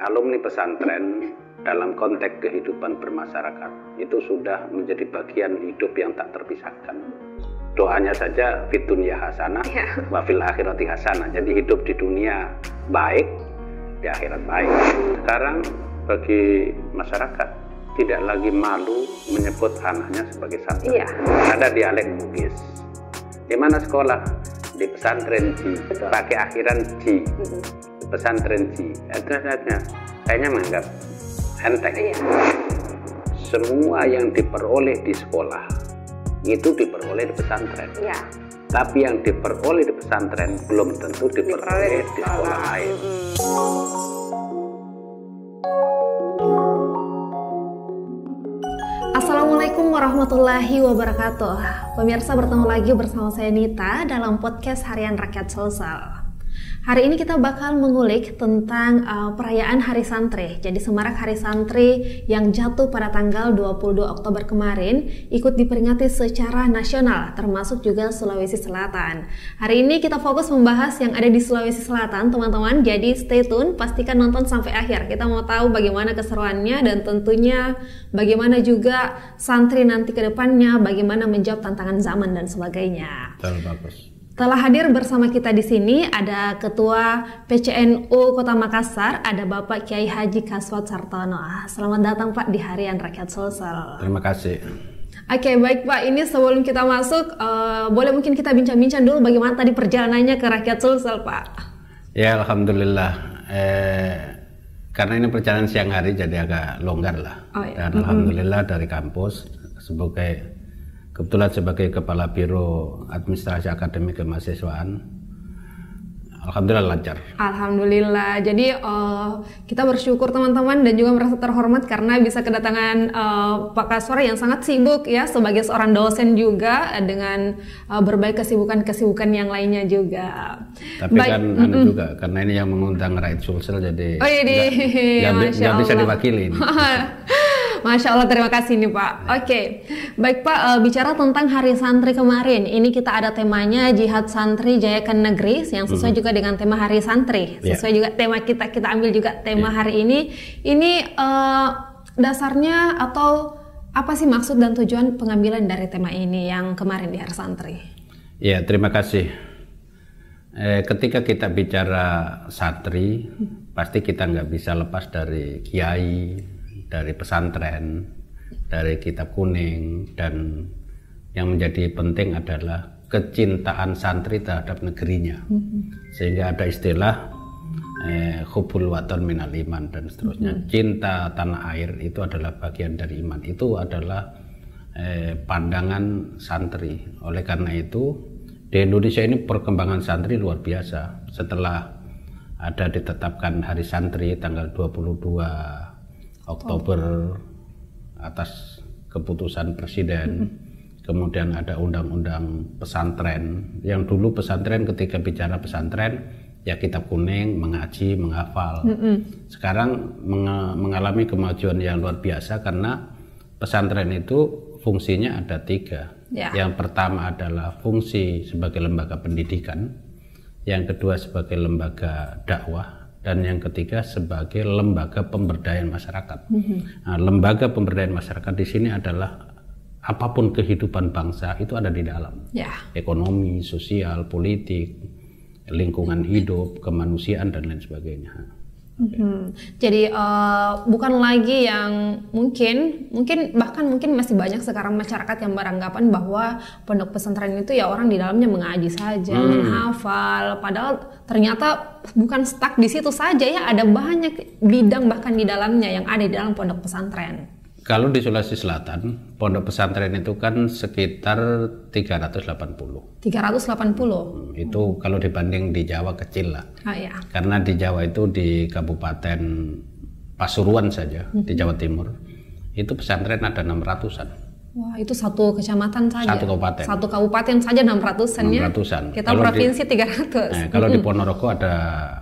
alumni pesantren dalam konteks kehidupan bermasyarakat itu sudah menjadi bagian hidup yang tak terpisahkan. Doanya saja fid dunya hasanah wa fil akhirati hasanah. Jadi hidup di dunia baik, di akhirat baik. Sekarang bagi masyarakat tidak lagi malu menyebut anaknya sebagai santri. Ada dialek Bugis. Di mana sekolah? Di pesantren Ji. Pakai akhiran Ji. Pesantren Ji. Kayaknya menganggap enteng. Semua yang diperoleh di sekolah itu diperoleh di pesantren. Tapi yang diperoleh di pesantren belum tentu diperoleh di sekolah lain. Assalamualaikum warahmatullahi wabarakatuh. Pemirsa, bertemu lagi bersama saya Nita dalam podcast Harian Rakyat Sulsel. Hari ini kita bakal mengulik tentang perayaan Hari Santri. Jadi Semarak Hari Santri yang jatuh pada tanggal 22 Oktober kemarin ikut diperingati secara nasional, termasuk juga Sulawesi Selatan. Hari ini kita fokus membahas yang ada di Sulawesi Selatan, teman-teman. Jadi stay tune, pastikan nonton sampai akhir. Kita mau tahu bagaimana keseruannya dan tentunya bagaimana juga santri nanti ke depannya, bagaimana menjawab tantangan zaman dan sebagainya. Bagus. Telah hadir bersama kita di sini ada Ketua PCNU Kota Makassar, ada Bapak Kiai Haji Kaswat Sartono. Selamat datang Pak di Harian Rakyat Sulsel. Terima kasih. Oke, baik Pak. Ini sebelum kita masuk, boleh mungkin kita bincang-bincang dulu bagaimana tadi perjalanannya ke Rakyat Sulsel, Pak? Ya, alhamdulillah. Karena ini perjalanan siang hari jadi agak longgar lah. Dan alhamdulillah dari kampus kebetulan sebagai Kepala Biro Administrasi Akademik Kemahasiswaan, alhamdulillah lancar. Alhamdulillah. Jadi kita bersyukur teman-teman dan juga merasa terhormat karena bisa kedatangan Pak Kaswar yang sangat sibuk ya sebagai seorang dosen juga dengan berbagai kesibukan yang lainnya juga. Tapi juga karena ini yang mengundang Rakyat Sulsel jadi nggak bisa diwakili. Masya Allah, terima kasih nih Pak. Oke, baik Pak, bicara tentang Hari Santri kemarin, ini kita ada temanya Jihad Santri Jayakan Negeri yang sesuai juga dengan tema Hari Santri, sesuai juga tema kita ambil juga tema hari ini. Ini dasarnya atau apa sih maksud dan tujuan pengambilan dari tema ini yang kemarin di Hari Santri? Ya, terima kasih. Ketika kita bicara santri, pasti kita nggak bisa lepas dari kiai, dari pesantren, dari kitab kuning, dan yang menjadi penting adalah kecintaan santri terhadap negerinya. Sehingga ada istilah hubbul watan minal iman dan seterusnya. Cinta tanah air itu adalah bagian dari iman. Itu adalah pandangan santri. Oleh karena itu di Indonesia ini perkembangan santri luar biasa. Setelah ada ditetapkan Hari Santri tanggal 22 Oktober atas keputusan Presiden, kemudian ada undang-undang pesantren. Yang dulu pesantren ketika bicara pesantren ya kitab kuning, mengaji, menghafal. Sekarang mengalami kemajuan yang luar biasa karena pesantren itu fungsinya ada 3. Yang pertama adalah fungsi sebagai lembaga pendidikan, yang kedua sebagai lembaga dakwah, dan yang ketiga sebagai lembaga pemberdayaan masyarakat. Nah, lembaga pemberdayaan masyarakat di sini adalah apapun kehidupan bangsa itu ada di dalam. Ekonomi, sosial, politik, lingkungan hidup, kemanusiaan dan lain sebagainya. Jadi bukan lagi yang mungkin masih banyak sekarang masyarakat yang beranggapan bahwa pondok pesantren itu ya orang di dalamnya mengaji saja, menghafal, padahal ternyata bukan stuck di situ saja ya, ada banyak bidang bahkan di dalamnya yang ada di dalam pondok pesantren. Kalau di Sulawesi Selatan, pondok pesantren itu kan sekitar 380. 380? Itu kalau dibanding di Jawa kecil lah. Karena di Jawa itu di Kabupaten Pasuruan saja, di Jawa Timur, itu pesantren ada 600-an. Wah, itu satu kecamatan saja? Satu kabupaten saja 600-an ya? 600-an. Kita kalau provinsi 300. Kalau di Ponorogo ada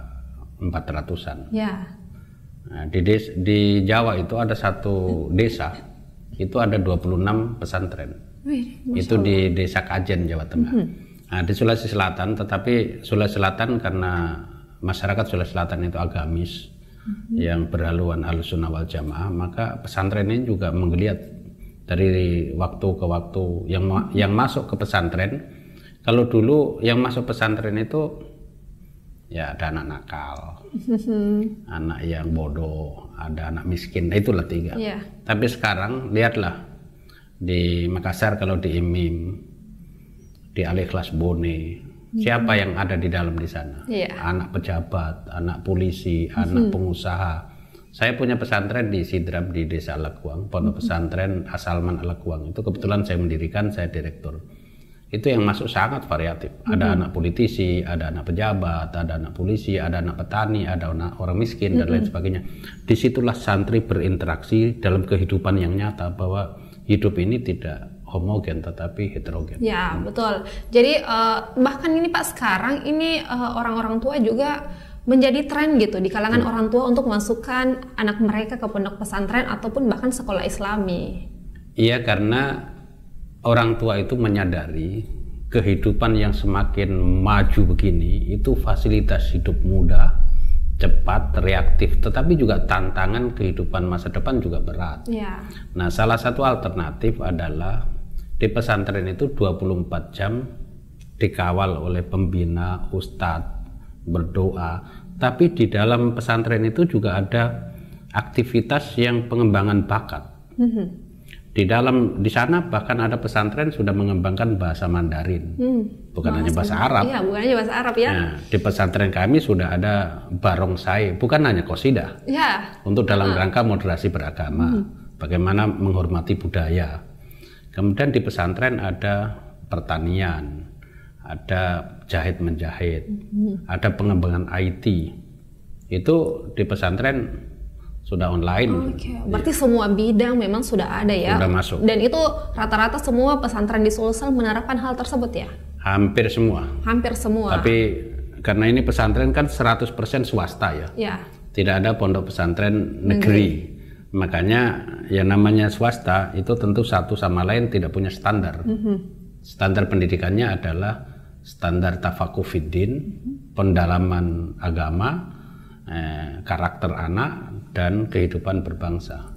400-an. Nah, di Jawa itu ada satu desa, itu ada 26 pesantren. Itu di Desa Kajen, Jawa Tengah. Nah, di Sulawesi Selatan, tetapi Sulawesi Selatan karena masyarakat Sulawesi Selatan itu agamis, yang berhaluan Ahlussunnah wal Jamaah, maka pesantren ini juga menggeliat dari waktu ke waktu. Yang masuk ke pesantren, kalau dulu yang masuk pesantren itu ya ada anak nakal, anak yang bodoh, ada anak miskin, itulah 3. Tapi sekarang lihatlah di Makassar, kalau di IMIM, di Al-Ikhlas Bone, siapa yang ada di dalam di sana? Anak pejabat, anak polisi, anak pengusaha. Saya punya pesantren di Sidrap di Desa Alakuang, pondok pesantren Asalman Alakuang. Itu kebetulan saya mendirikan, saya direktur. Itu yang masuk sangat variatif. Ada anak politisi, ada anak pejabat, ada anak polisi, ada anak petani, ada anak orang miskin, dan lain sebagainya. Disitulah santri berinteraksi dalam kehidupan yang nyata, bahwa hidup ini tidak homogen tetapi heterogen. Ya, betul. Jadi bahkan ini Pak, sekarang ini orang-orang tua juga menjadi tren gitu di kalangan orang tua untuk masukkan anak mereka ke pondok pesantren ataupun bahkan sekolah Islami. Iya, karena orang tua itu menyadari kehidupan yang semakin maju begini itu fasilitas hidup mudah, cepat, reaktif, tetapi juga tantangan kehidupan masa depan juga berat. Nah, salah satu alternatif adalah di pesantren itu 24 jam dikawal oleh pembina, ustadz, berdoa. Tapi di dalam pesantren itu juga ada aktivitas yang pengembangan bakat. Di sana bahkan ada pesantren sudah mengembangkan bahasa Mandarin, bukan hanya bahasa Arab. Iya, bukan hanya bahasa Arab ya. Nah, di pesantren kami sudah ada barongsai, bukan hanya qasidah. Untuk dalam rangka moderasi beragama, bagaimana menghormati budaya. Kemudian di pesantren ada pertanian, ada jahit menjahit, ada pengembangan IT. Itu di pesantren sudah online. Berarti semua bidang memang sudah ada ya. Sudah masuk. Dan itu rata-rata semua pesantren di Sulsel menerapkan hal tersebut ya? Hampir semua. Hampir semua. Tapi karena ini pesantren kan 100% swasta ya. Tidak ada pondok pesantren negeri. Makanya yang namanya swasta itu tentu satu sama lain tidak punya standar. Standar pendidikannya adalah standar tafakuh fiddin, pendalaman agama, karakter anak, dan kehidupan berbangsa.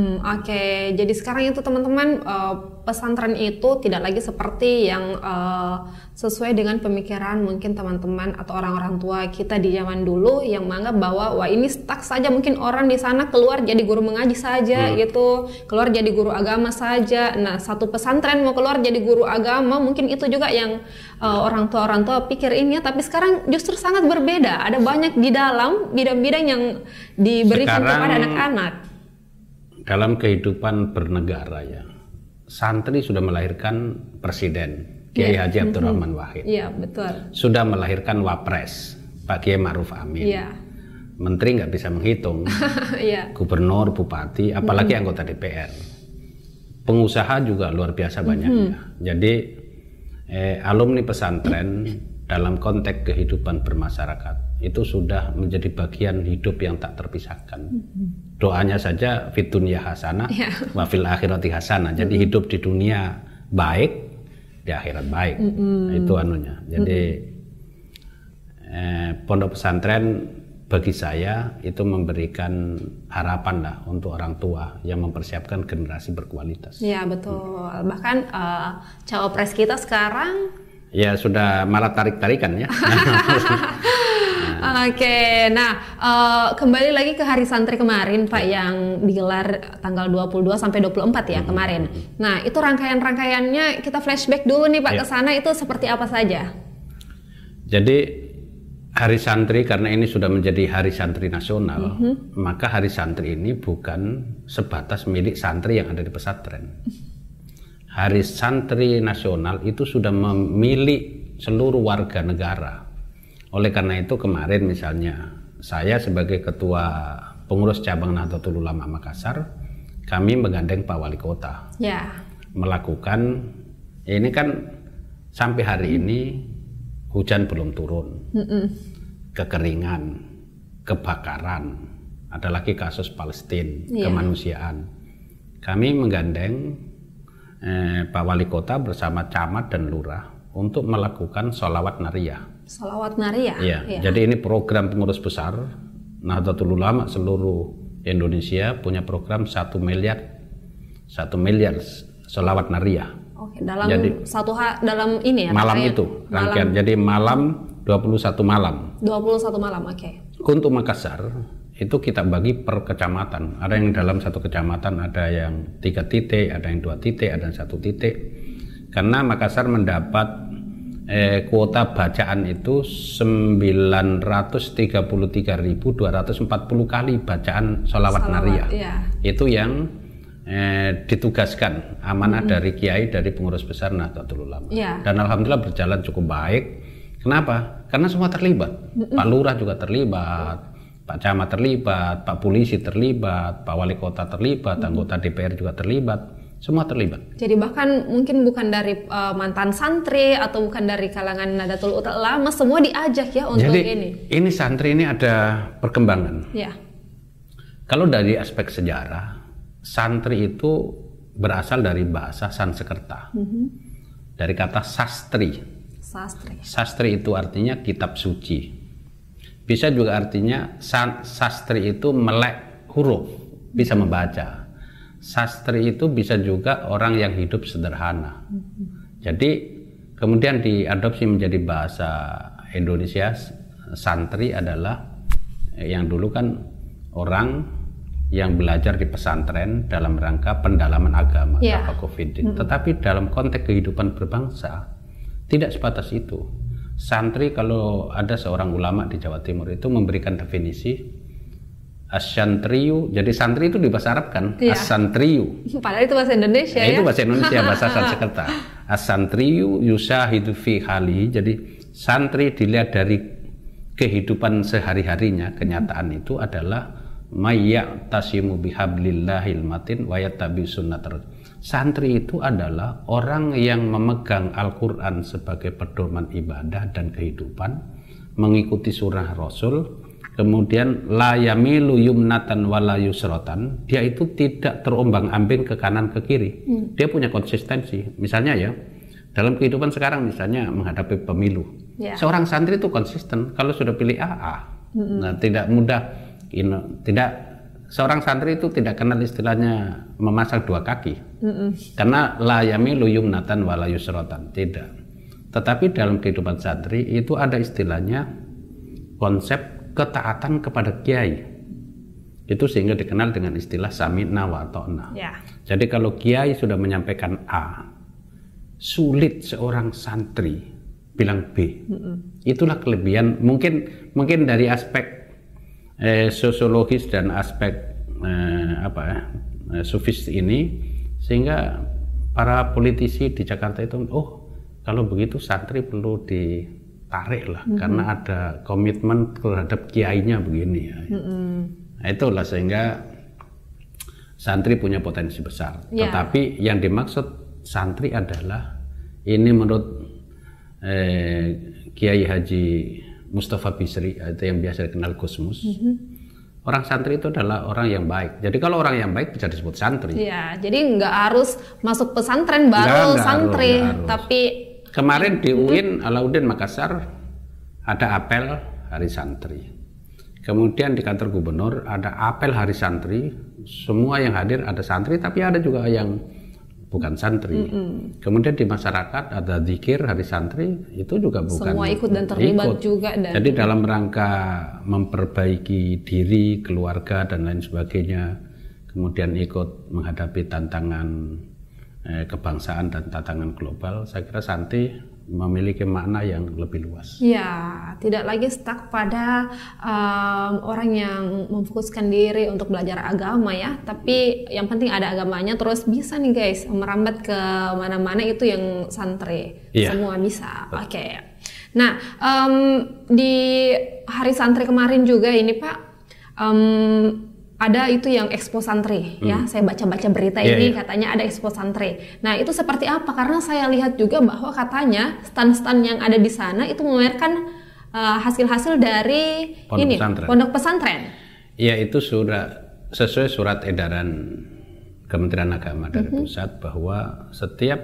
Oke, jadi sekarang itu teman-teman, pesantren itu tidak lagi seperti yang sesuai dengan pemikiran mungkin teman-teman atau orang-orang tua kita di zaman dulu yang menganggap bahwa wah ini stuck saja, mungkin orang di sana keluar jadi guru mengaji saja gitu, keluar jadi guru agama saja. Nah, satu pesantren mau keluar jadi guru agama, mungkin itu juga yang orang tua pikir ini ya. Tapi sekarang justru sangat berbeda. Ada banyak di dalam bidang-bidang yang diberikan kepada anak-anak. Dalam kehidupan bernegara ya, santri sudah melahirkan presiden Kiai Haji Abdurrahman Wahid. Iya, betul. Sudah melahirkan wapres Pak Kiai Ma'ruf Amin. Menteri nggak bisa menghitung. Gubernur, bupati, apalagi anggota DPR. Pengusaha juga luar biasa banyaknya. Jadi alumni pesantren dalam konteks kehidupan bermasyarakat itu sudah menjadi bagian hidup yang tak terpisahkan. Doanya saja fid dunya hasanah wa fil akhirati hasanah. Jadi hidup di dunia baik, di akhirat baik. Itu anunya. Jadi pondok pesantren bagi saya itu memberikan harapan lah untuk orang tua yang mempersiapkan generasi berkualitas. Ya, betul. Bahkan cawapres kita sekarang ya sudah malah tarik-tarikan ya. Oke, nah kembali lagi ke Hari Santri kemarin Pak yang digelar tanggal 22 sampai 24 ya kemarin. Nah, itu rangkaian-rangkaiannya kita flashback dulu nih Pak ke sana, itu seperti apa saja? Jadi Hari Santri karena ini sudah menjadi Hari Santri Nasional, maka Hari Santri ini bukan sebatas milik santri yang ada di pesantren. Hari Santri Nasional itu sudah memilih seluruh warga negara. Oleh karena itu kemarin misalnya saya sebagai ketua pengurus cabang Nahdlatul Ulama Makassar, kami menggandeng Pak Wali Kota melakukan, ini kan sampai hari ini hujan belum turun, kekeringan, kebakaran, ada lagi kasus Palestina, kemanusiaan. Kami menggandeng Pak Wali Kota bersama camat dan lurah untuk melakukan sholawat nariyah. Sholawat nariyah? Iya. Jadi ini program pengurus besar Nahdlatul Ulama seluruh Indonesia punya program 1 miliar sholawat nariyah. Oke, dalam jadi, dalam ini ya? Malam itu, rangkaian. Jadi malam 21 malam. 21 malam, oke. Untuk Makassar, itu kita bagi per kecamatan. Ada yang dalam satu kecamatan, ada yang 3 titik, ada yang 2 titik, ada yang 1 titik. Karena Makassar mendapat kuota bacaan itu 933.240 kali bacaan sholawat nariyah. Iya. Itu yang ditugaskan amanah dari kiai, dari pengurus besar Nahdlatul Ulama. Iya. Dan alhamdulillah berjalan cukup baik. Kenapa? Karena semua terlibat. Pak Lurah juga terlibat, Pak Camat terlibat, Pak Polisi terlibat, Pak Wali Kota terlibat, anggota DPR juga terlibat. Semua terlibat. Jadi bahkan mungkin bukan dari mantan santri atau bukan dari kalangan Nahdlatul Ulama, semua diajak ya untuk ini. Ini santri ini ada perkembangan. Ya. Kalau dari aspek sejarah, santri itu berasal dari bahasa Sanskerta. Dari kata sastri. Sastri itu artinya kitab suci. Bisa juga artinya sastri itu melek huruf, bisa membaca. Sastri itu bisa juga orang yang hidup sederhana. Jadi kemudian diadopsi menjadi bahasa Indonesia. Santri adalah yang dulu kan orang yang belajar di pesantren dalam rangka pendalaman agama, tafaqquh. Tetapi dalam konteks kehidupan berbangsa tidak sebatas itu. Santri, kalau ada seorang ulama di Jawa Timur itu memberikan definisi as-santriyu, jadi santri itu di bahasa Arab kan, as-santriyu. Padahal itu bahasa Indonesia ya? Itu bahasa Indonesia, bahasa Sanskerta. As-santriyu yusahidu fi hali, jadi santri dilihat dari kehidupan sehari-harinya, kenyataan itu adalah mayya'tasimu bihablillahil matin wa yattabi sunnatar. Santri itu adalah orang yang memegang Al-Quran sebagai pedoman ibadah dan kehidupan, mengikuti surah Rasul. Kemudian la yamilu yumnatan wala yusrotan, dia itu tidak terombang-ambing ke kanan ke kiri. Dia punya konsistensi. Misalnya ya, dalam kehidupan sekarang misalnya menghadapi pemilu, seorang santri itu konsisten. Kalau sudah pilih A. Nah, tidak mudah, seorang santri itu tidak kenal istilahnya memasang 2 kaki. Karena la yamilu yumnatan wala yusrotan, tidak. Tetapi dalam kehidupan santri itu ada istilahnya konsep ketaatan kepada kiai. Itu sehingga dikenal dengan istilah sami'na wa ta'na. Jadi kalau kiai sudah menyampaikan A, sulit seorang santri bilang B. Itulah kelebihan mungkin dari aspek sosiologis dan aspek sufis ini, sehingga para politisi di Jakarta itu kalau begitu santri perlu ditarik lah, karena ada komitmen terhadap kiainya begini ya. Nah, itulah sehingga santri punya potensi besar. Tetapi yang dimaksud santri adalah ini menurut Kiai Haji Mustafa Bisri, itu yang biasa dikenal Gusmus. Orang santri itu adalah orang yang baik. Jadi kalau orang yang baik bisa disebut santri. Iya, jadi nggak harus masuk pesantren baru santri, tapi kemarin di UIN Alauddin Makassar ada apel Hari Santri. Kemudian di kantor gubernur ada apel Hari Santri. Semua yang hadir ada santri, tapi ada juga yang bukan santri. Kemudian di masyarakat ada zikir Hari Santri, itu juga bukan. Semua ikut dan terlibat juga. Jadi dalam rangka memperbaiki diri, keluarga dan lain sebagainya. Kemudian ikut menghadapi tantangan kebangsaan dan tantangan global, saya kira santri memiliki makna yang lebih luas. Ya, tidak lagi stuck pada orang yang memfokuskan diri untuk belajar agama ya, tapi yang penting ada agamanya, terus bisa nih guys merambat ke mana-mana, itu yang santri. Semua bisa. Oke. Nah, di Hari Santri kemarin juga ini Pak, ada itu yang expo santri ya, saya baca-baca berita ini katanya ada expo santri. Nah itu seperti apa? Karena saya lihat juga bahwa katanya stand-stand yang ada di sana itu memamerkan hasil-hasil dari pondok pesantren. Iya, itu sesuai surat edaran Kementerian Agama dari pusat, bahwa setiap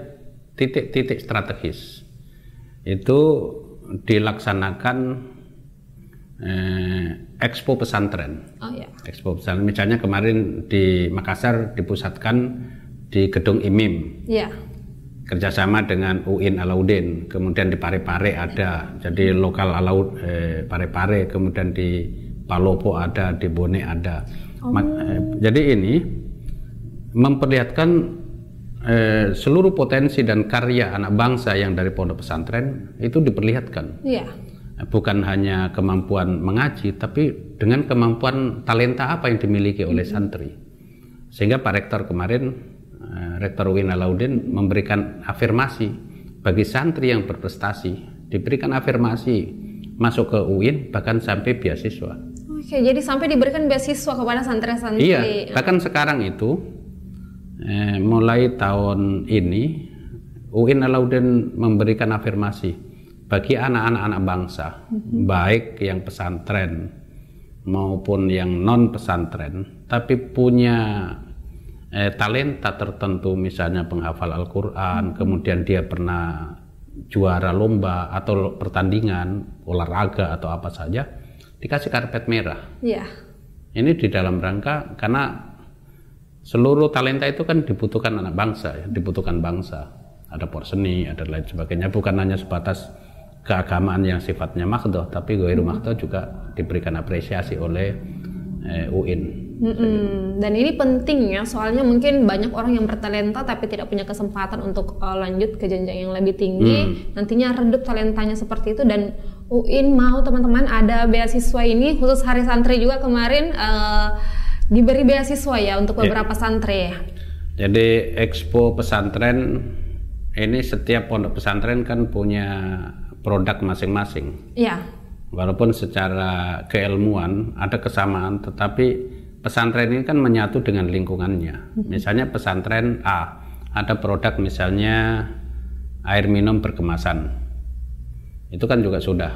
titik-titik strategis itu dilaksanakan Expo pesantren. Oh ya. Expo pesantren. Misalnya kemarin di Makassar dipusatkan di Gedung IMIM. Iya. Kerjasama dengan UIN Alauddin. Kemudian di Parepare ada. Jadi lokal Parepare. Kemudian di Palopo ada, di Bone ada. Jadi ini memperlihatkan seluruh potensi dan karya anak bangsa yang dari pondok pesantren itu diperlihatkan. Iya. Bukan hanya kemampuan mengaji, tapi dengan kemampuan talenta apa yang dimiliki oleh santri. Sehingga Pak Rektor kemarin, Rektor UIN Alauddin memberikan afirmasi bagi santri yang berprestasi, diberikan afirmasi masuk ke UIN bahkan sampai beasiswa. Oke, jadi sampai diberikan beasiswa kepada santri-santri. Iya, bahkan sekarang itu mulai tahun ini UIN Alauddin memberikan afirmasi bagi anak-anak bangsa, baik yang pesantren maupun yang non pesantren, tapi punya talenta tertentu, misalnya penghafal Al-Quran, kemudian dia pernah juara lomba atau pertandingan olahraga atau apa saja, dikasih karpet merah. Iya. Ini di dalam rangka karena seluruh talenta itu kan dibutuhkan anak bangsa, ya, dibutuhkan bangsa. Ada porseni, ada lain sebagainya, bukan hanya sebatas keagamaan yang sifatnya makhdoh, tapi ghairu makhdoh juga diberikan apresiasi oleh UIN. Dan ini penting ya, soalnya mungkin banyak orang yang bertalenta tapi tidak punya kesempatan untuk lanjut ke jenjang yang lebih tinggi. Nantinya redup talentanya seperti itu, dan UIN mau teman-teman ada beasiswa ini khusus Hari Santri juga kemarin diberi beasiswa ya untuk beberapa santri. Jadi Expo Pesantren ini, setiap pondok pesantren kan punya produk masing-masing. Iya. Walaupun secara keilmuan ada kesamaan, tetapi pesantren ini kan menyatu dengan lingkungannya. Misalnya pesantren A ada produk misalnya air minum berkemasan. Itu kan juga sudah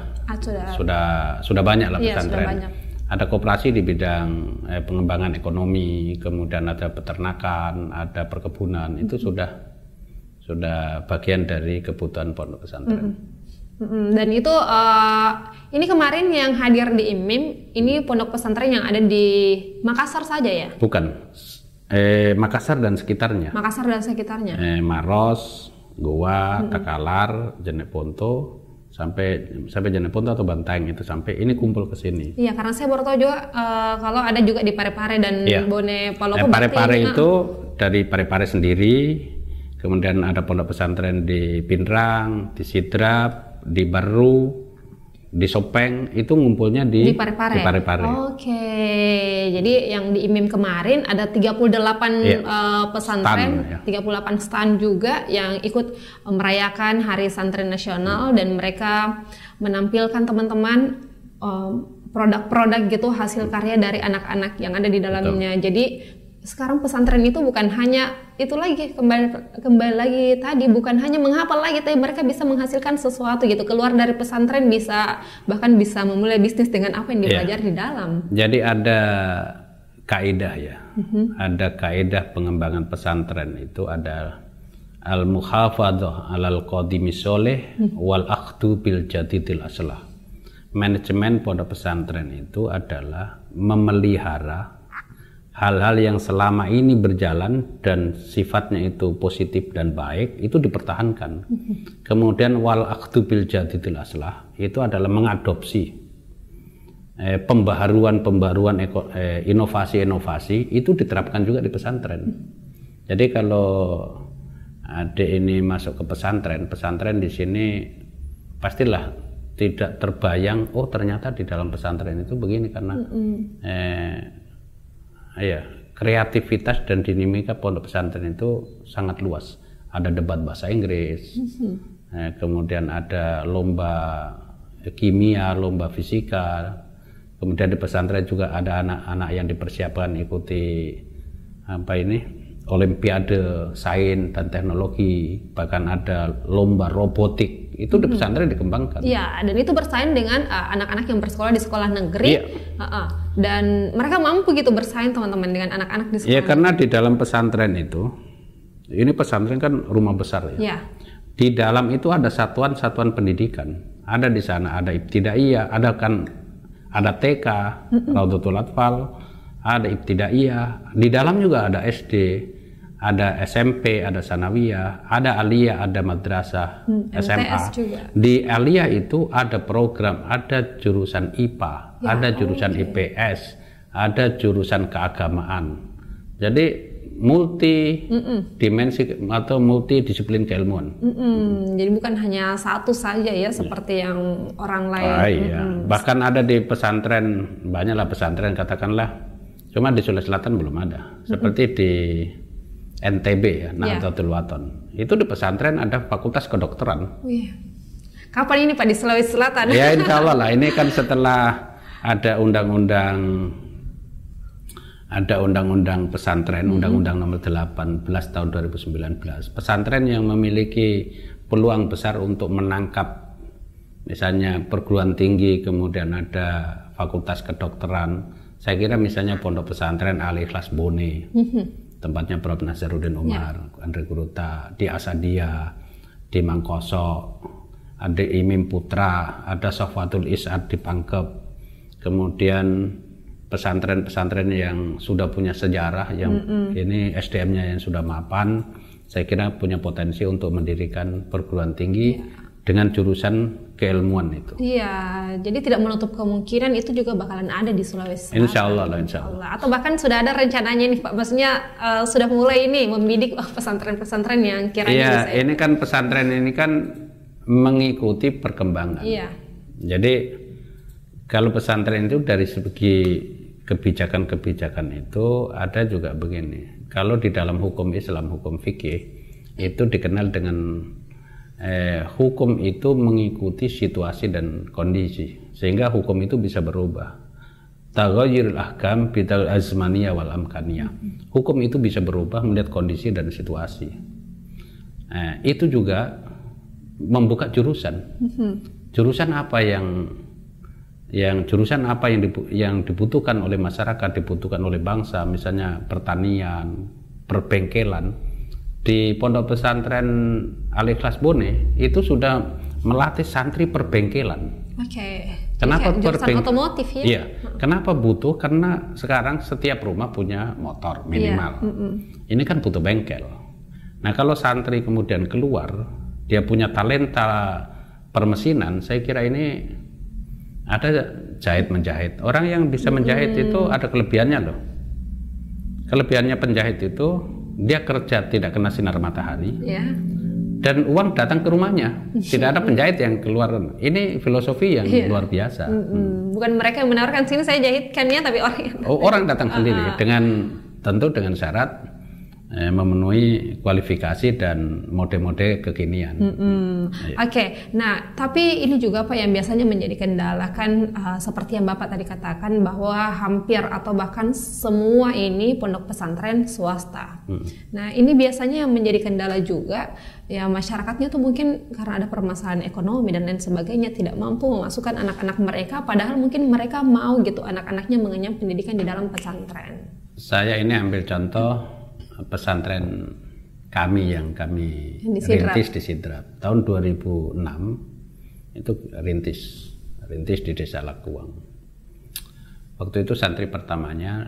banyak lah pesantren. Sudah banyak. Ada koperasi di bidang pengembangan ekonomi, kemudian ada peternakan, ada perkebunan. Itu sudah bagian dari kebutuhan pondok pesantren. Dan itu ini kemarin yang hadir di IMIM ini pondok pesantren yang ada di Makassar saja ya? Bukan, Makassar dan sekitarnya. Makassar dan sekitarnya. Maros, Goa, Takalar, Jeneponto, sampai Jeneponto atau Bantaeng itu sampai ini kumpul ke sini. Iya, karena saya baru tahu juga kalau ada juga di Parepare dan Bone Palopo. Parepare itu dari Parepare sendiri, kemudian ada pondok pesantren di Pinrang, di Sidrap, di Baru, di Sopeng, itu ngumpulnya di Parepare. Oke, jadi yang di IMIM kemarin ada 38 pesantren, 38 stand juga yang ikut merayakan Hari Santri Nasional, dan mereka menampilkan teman-teman produk-produk gitu, hasil karya dari anak-anak yang ada di dalamnya. Jadi sekarang pesantren itu bukan hanya itu lagi, kembali lagi tadi, bukan hanya menghafal lagi, tapi mereka bisa menghasilkan sesuatu gitu, keluar dari pesantren bahkan bisa memulai bisnis dengan apa yang dipelajari di dalam. Jadi ada kaidah ya, ada kaidah pengembangan pesantren itu ada al-muhafadzah alal qadimi sholih wal akhdu bil jadidil aslah. Manajemen pondok pesantren itu adalah memelihara hal-hal yang selama ini berjalan dan sifatnya itu positif dan baik, itu dipertahankan. Kemudian wal akhdu bil jadidil aslah itu adalah mengadopsi pembaharuan inovasi-inovasi itu diterapkan juga di pesantren. Jadi kalau adik ini masuk ke pesantren di sini pastilah tidak terbayang, oh ternyata di dalam pesantren itu begini, karena kreativitas dan dinamika pondok pesantren itu sangat luas. Ada debat bahasa Inggris, kemudian ada lomba kimia, lomba fisika. Kemudian di pesantren juga ada anak-anak yang dipersiapkan ikuti olimpiade sains dan teknologi, bahkan ada lomba robotik. Itu di pesantren dikembangkan. Iya, dan itu bersaing dengan anak-anak yang bersekolah di sekolah negeri. Dan mereka mampu gitu bersaing teman-teman dengan anak-anak di sekolah. Iya, karena di dalam pesantren itu, ini pesantren kan rumah besar ya. Iya. Di dalam itu ada satuan-satuan pendidikan. Ada di sana, ada ibtidaiyah, ada TK, Raudhatul Atfal, ada Ibtidaiyah, di dalam juga ada SD, ada SMP, ada Sanawiyah, ada Aliyah, ada madrasah, SMA. juga. Di Aliyah itu ada program, ada jurusan IPA, ada jurusan IPS, ada jurusan keagamaan. Jadi multi dimensi atau multidisiplin keilmuan. Jadi bukan hanya satu saja ya seperti yang orang lain. Iya. Bahkan ada di pesantren, banyaklah pesantren katakanlah, cuma di Sulawesi Selatan belum ada. Seperti di NTB ya, Nahdlatul Wathon. Itu di pesantren ada fakultas kedokteran. Kapan ini Pak di Sulawesi Selatan? Ya insya Allah lah, ini kan setelah ada undang-undang pesantren, undang-undang nomor 18 tahun 2019. Pesantren yang memiliki peluang besar untuk menangkap misalnya perguruan tinggi, kemudian ada fakultas kedokteran. Saya kira misalnya Pondok Pesantren Al-Ikhlas Bone, tempatnya Prof. Nazaruddin Umar, Andre Guruta, di Asadia, di Mangkoso, ada Imim Putra, ada Sofwatul Is'ad di Pangkep, kemudian pesantren-pesantren yang sudah punya sejarah, yang ini SDM-nya yang sudah mapan, saya kira punya potensi untuk mendirikan perguruan tinggi dengan jurusan keilmuan itu. Iya, jadi tidak menutup kemungkinan itu juga bakalan ada di Sulawesi Selatan. Insya Allah lah, insya Allah. Atau bahkan sudah ada rencananya nih Pak, maksudnya sudah mulai ini membidik pesantren-pesantren yang kiranya iya, bisa. Ini kan pesantren ini kan mengikuti perkembangan. Iya. Jadi kalau pesantren itu dari segi kebijakan-kebijakan itu ada juga begini. Kalau di dalam hukum Islam, hukum fikih itu dikenal dengan hukum itu mengikuti situasi dan kondisi, sehingga hukum itu bisa berubah. Taghayyurul ahkam bidal azmaniyah wal amkaniyah. Hukum itu bisa berubah melihat kondisi dan situasi. Itu juga membuka jurusan. Jurusan apa yang dibutuhkan oleh masyarakat, dibutuhkan oleh bangsa, misalnya pertanian, perbengkelan. Di Pondok Pesantren Al-Ikhlas Bone itu sudah melatih santri perbengkelan. Kenapa jurusan otomotif ya? Iya. Kenapa butuh? Karena sekarang setiap rumah punya motor minimal. Ini kan butuh bengkel. Nah, kalau santri kemudian keluar, dia punya talenta permesinan, saya kira ini ada jahit menjahit. Orang yang bisa menjahit itu ada kelebihannya loh. Kelebihannya penjahit itu dia kerja tidak kena sinar matahari, dan uang datang ke rumahnya. Tidak ada penjahit yang keluar. Ini filosofi yang luar biasa. Bukan mereka yang menawarkan sini saya jahitkannya, tapi orang datang sendiri tentu dengan syarat memenuhi kualifikasi dan mode-mode kekinian. Nah tapi ini juga Pak yang biasanya menjadi kendala kan, seperti yang Bapak tadi katakan bahwa hampir atau bahkan semua ini pondok pesantren swasta. Nah ini biasanya yang menjadi kendala juga ya, masyarakatnya tuh mungkin karena ada permasalahan ekonomi dan lain sebagainya tidak mampu memasukkan anak-anak mereka, padahal mungkin mereka mau gitu anak-anaknya mengenyam pendidikan di dalam pesantren. Saya ini ambil contoh pesantren kami yang kami rintis di Sidrap tahun 2006. Itu rintis di Desa Lakuang. Waktu itu santri pertamanya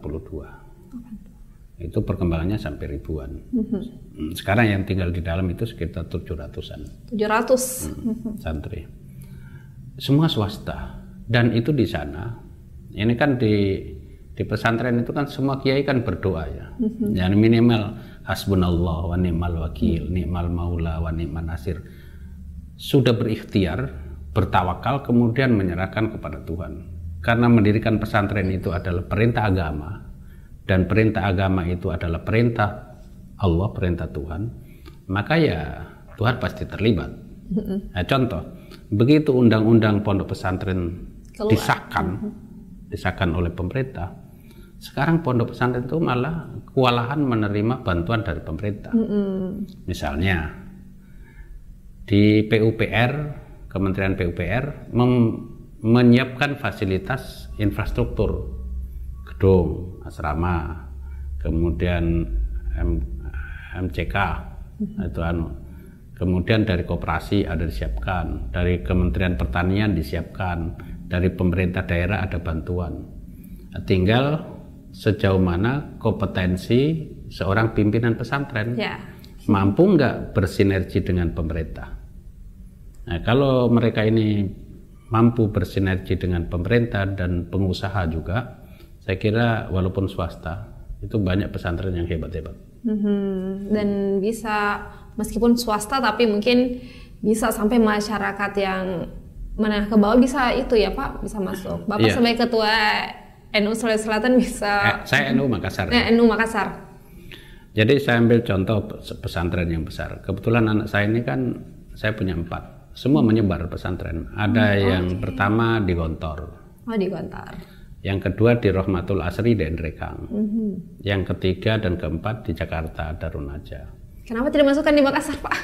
82. Itu perkembangannya sampai ribuan. Sekarang yang tinggal di dalam itu sekitar 700-an. 700 santri. Semua swasta. Dan itu di sana. Ini kan di pesantren itu kan semua kiai kan berdoa ya. Yang minimal hasbunallah wa ni'mal wakil, ni'mal maula wa ni'man nasir. Sudah berikhtiar, bertawakal, kemudian menyerahkan kepada Tuhan. Karena mendirikan pesantren itu adalah perintah agama, dan perintah agama itu adalah perintah Allah, perintah Tuhan, maka ya Tuhan pasti terlibat. Nah, contoh, begitu undang-undang pondok pesantren disahkan oleh pemerintah, sekarang pondok pesantren itu malah kewalahan menerima bantuan dari pemerintah. Misalnya di PUPR, Kementerian PUPR menyiapkan fasilitas infrastruktur, gedung, asrama, kemudian MCK, itu kemudian dari koperasi ada disiapkan, dari Kementerian Pertanian disiapkan, dari pemerintah daerah ada bantuan. Tinggal sejauh mana kompetensi seorang pimpinan pesantren, mampu nggak bersinergi dengan pemerintah. Nah, kalau mereka ini mampu bersinergi dengan pemerintah dan pengusaha juga, saya kira walaupun swasta itu banyak pesantren yang hebat-hebat. Dan bisa meskipun swasta tapi mungkin bisa sampai masyarakat yang menengah ke bawah bisa itu ya Pak, bisa masuk. Bapak sebagai ketua NU Sulawesi Selatan bisa. Saya NU Makassar. NU Makassar. Jadi saya ambil contoh pesantren yang besar. Kebetulan anak saya ini kan saya punya 4. Semua menyebar pesantren. Ada yang pertama di Gontor. Di Gontor. Yang kedua di Rohmatul Asri di Endrekang. Yang ketiga dan keempat di Jakarta Darun Najah. Kenapa tidak masukkan di Makassar, Pak?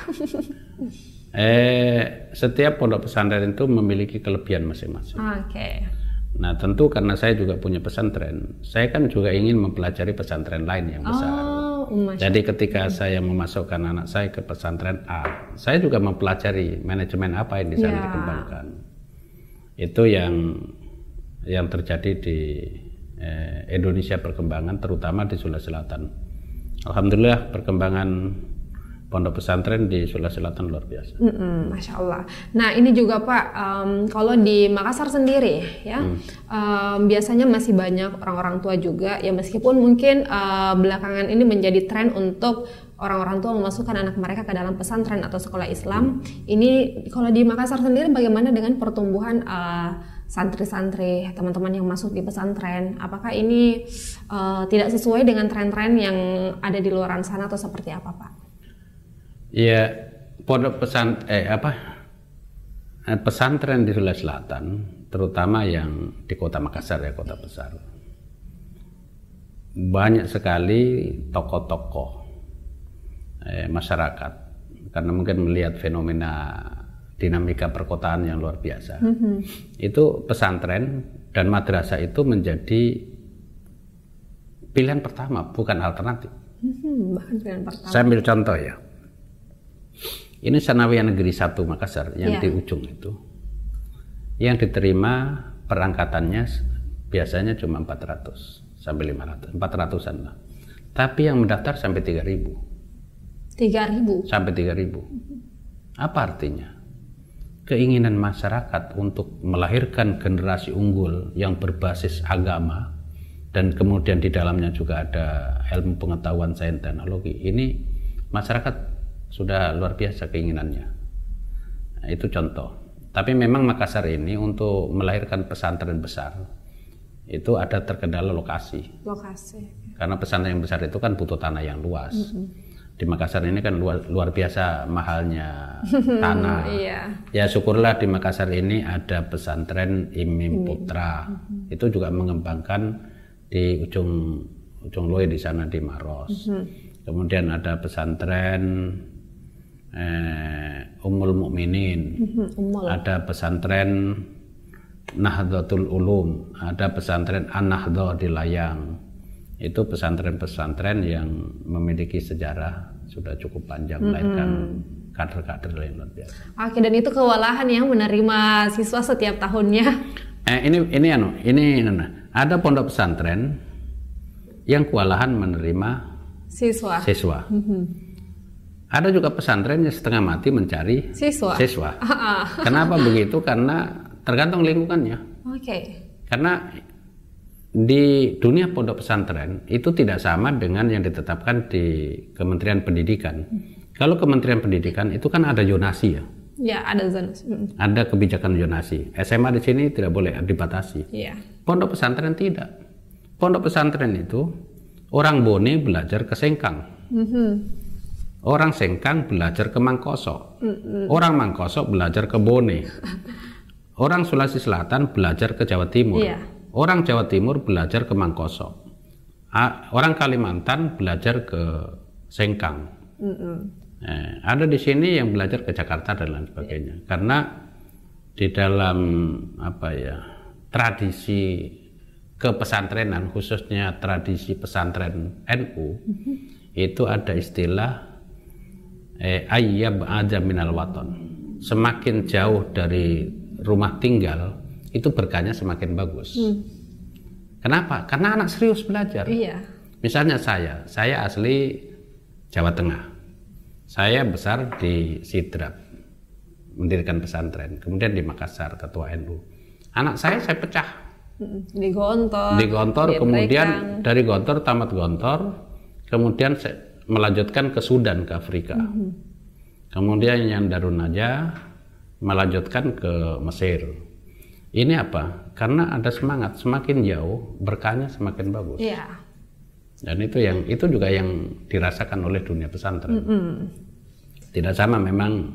Setiap pondok pesantren itu memiliki kelebihan masing-masing. Nah, tentu karena saya juga punya pesantren, saya kan juga ingin mempelajari pesantren lain yang besar. Jadi ketika saya memasukkan anak saya ke pesantren A, saya juga mempelajari manajemen apa yang di sana dikembangkan. Itu yang terjadi di Indonesia perkembangan, terutama di Sulawesi Selatan. Alhamdulillah perkembangan pondok pesantren di Sulawesi Selatan luar biasa. Masya Allah. Nah ini juga Pak, kalau di Makassar sendiri ya, biasanya masih banyak orang-orang tua juga ya, meskipun mungkin belakangan ini menjadi tren untuk orang-orang tua memasukkan anak mereka ke dalam pesantren atau sekolah Islam. Ini kalau di Makassar sendiri bagaimana dengan pertumbuhan santri-santri, teman-teman yang masuk di pesantren? Apakah ini tidak sesuai dengan tren-tren yang ada di luar sana atau seperti apa Pak? Ya, pondok pesantren di Sulawesi Selatan, terutama yang di Kota Makassar ya, kota besar, banyak sekali tokoh-tokoh masyarakat, karena mungkin melihat fenomena dinamika perkotaan yang luar biasa. Itu pesantren dan madrasah itu menjadi pilihan pertama, bukan alternatif. Bahkan pilihan pertama. Saya ambil contoh ya. Ini Sanawiyah Negeri 1 Makassar yang di ujung itu, yang diterima perangkatannya biasanya cuma 400 sampai 500, 400-an lah. Tapi yang mendaftar sampai 3.000. 3.000? Sampai 3.000. Apa artinya? Keinginan masyarakat untuk melahirkan generasi unggul yang berbasis agama dan kemudian di dalamnya juga ada ilmu pengetahuan sains teknologi. Ini masyarakat sudah luar biasa keinginannya. Nah, itu contoh. Tapi memang Makassar ini untuk melahirkan pesantren besar itu ada terkendala lokasi. Karena pesantren yang besar itu kan butuh tanah yang luas. Di Makassar ini kan luar biasa mahalnya tanah. Ya syukurlah di Makassar ini ada pesantren Imim Putra. Itu juga mengembangkan di ujung Loe di sana di Maros. Kemudian ada pesantren Ummul Mukminin, ada pesantren Nahdlatul Ulum, ada pesantren An-Nahdhah di Layang. Itu pesantren-pesantren yang memiliki sejarah sudah cukup panjang, melahirkan kader-kader yang luar biasa. Oke, dan itu kewalahan yang menerima siswa setiap tahunnya. Ini ada pondok pesantren yang kewalahan menerima siswa. Ada juga pesantren yang setengah mati mencari siswa. Kenapa begitu? Karena tergantung lingkungannya. Karena di dunia pondok pesantren itu tidak sama dengan yang ditetapkan di Kementerian Pendidikan. Kalau Kementerian Pendidikan itu kan ada zonasi ya. Ada zonasi. Ada kebijakan zonasi. SMA di sini tidak boleh dibatasi. Pondok pesantren tidak. Pondok pesantren itu orang Bone belajar ke Sengkang. Orang Sengkang belajar ke Mangkoso. Orang Mangkoso belajar ke Bone. Orang Sulawesi Selatan belajar ke Jawa Timur. Orang Jawa Timur belajar ke Mangkoso. Orang Kalimantan belajar ke Sengkang. Ada di sini yang belajar ke Jakarta dan lain sebagainya. Karena di dalam tradisi kepesantrenan, khususnya tradisi pesantren NU, itu ada istilah ayyab ada minal waton. Semakin jauh dari rumah tinggal, itu berkahnya semakin bagus. Kenapa? Karena anak serius belajar. Iya. Misalnya saya asli Jawa Tengah. Saya besar di Sidrap, mendirikan pesantren. Kemudian di Makassar, ketua NU. Anak saya pecah. Di Gontor. Di Gontor, kemudian dari Gontor tamat Gontor, kemudian melanjutkan ke Sudan, ke Afrika. Kemudian yang Darun Najah melanjutkan ke Mesir. Ini apa? Karena ada semangat, semakin jauh berkahnya semakin bagus. Iya. Dan itu juga yang dirasakan oleh dunia pesantren. Tidak sama memang